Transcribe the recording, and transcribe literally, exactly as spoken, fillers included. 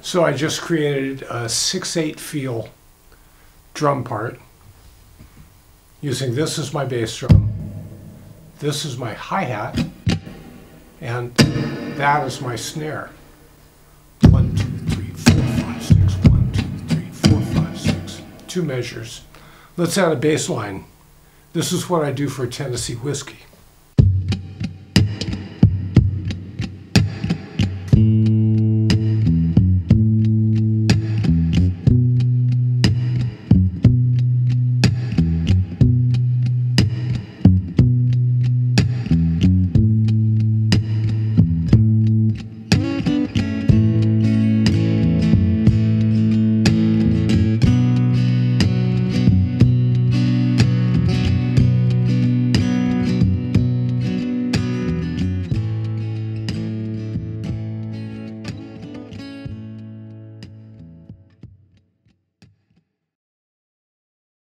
So I just created a six eight feel drum part using this as my bass drum, this is my hi-hat, and that is my snare. One, two, three, four, five, six. One, two, three, four, five, six. Two measures. Let's add a bass line. This is what I do for Tennessee whiskey.